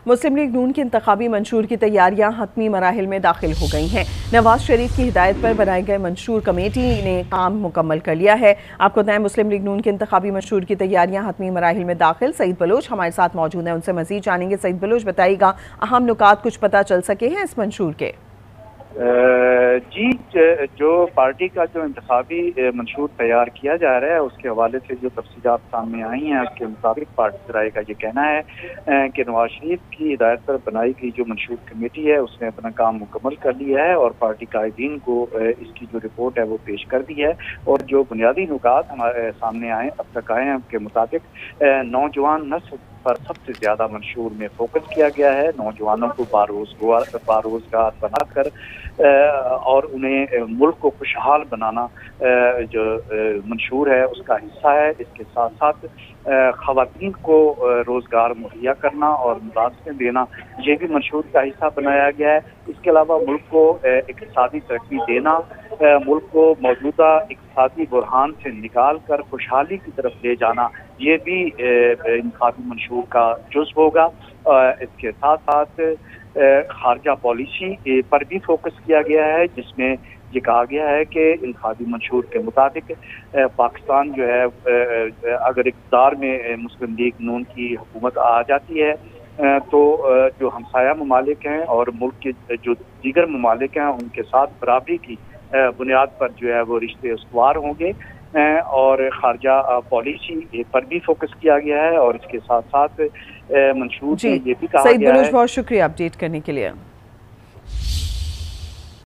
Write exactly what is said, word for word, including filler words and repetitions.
मुस्लिम league नून की इंतखाबी मंशूर की तैयारियां हतमी मराहिल में दाखिल हो गई हैं। नवाज शरीफ की हिदायत पर बनाए गए मंशूर कमेटी ने काम मुकम्मल कर लिया है। आपको बताएं, मुस्लिम लीग नून के इंतखाबी मंशूर की तैयारियां हतमी मराहिल में दाखिल। सईद बलोच हमारे साथ मौजूद हैं, उनसे मजीद जानेंगे। सईद बलोच, बताइएगा अहम नुकात कुछ पता चल सके हैं इस मंशूर के? जी, जो पार्टी का जो इंतखाबी मंशूर तैयार किया जा रहा है उसके हवाले से जो तफसीलात सामने आई हैं, उसके मुताबिक पार्टी सराय का ये कहना है कि नवाज शरीफ की हिदायत पर बनाई गई जो मंशूर कमेटी है उसने अपना काम मुकम्मल कर लिया है और पार्टी कायदीन को इसकी जो रिपोर्ट है वो पेश कर दी है। और जो बुनियादी नुकात हमारे सामने आए अब तक आए हैं उनके मुताबिक नौजवान नस्ल पर सबसे ज्यादा मंशूर में फोकस किया गया है। नौजवानों को बारोजगार बारोजगार बनाकर और उन्हें मुल्क को खुशहाल बनाना जो मंशूर है उसका हिस्सा है। इसके साथ साथ खवातीन को रोजगार मुहैया करना और मुलाजमें देना ये भी मंशूर का हिस्सा बनाया गया है। इसके अलावा मुल्क को इक़्तिसादी तरक्की देना, मुल्क को मौजूदा इक़्तिसादी बुरहान से निकाल कर खुशहाली की तरफ ले जाना, ये भी इंतखाबी मंशूर का जुज़्व होगा। इसके साथ साथ खारजा पॉलिसी पर भी फोकस किया गया है, जिसमें ये कहा गया है कि इंतखाबी मंशूर के मुताबिक पाकिस्तान जो है अगर इक़्तिदार में मुस्लिम लीग नून की हुकूमत आ जाती है तो जो हमसाया ममालिक हैं और मुल्क के जो दीगर ममालिक हैं उनके साथ बराबरी की बुनियाद पर जो है वो रिश्ते उसवार होंगे। और खारजा पॉलिसी पर भी फोकस किया गया है और इसके साथ साथ मंशूर में ये भी कहा गया है। बहुत शुक्रिया अपडेट करने के लिए।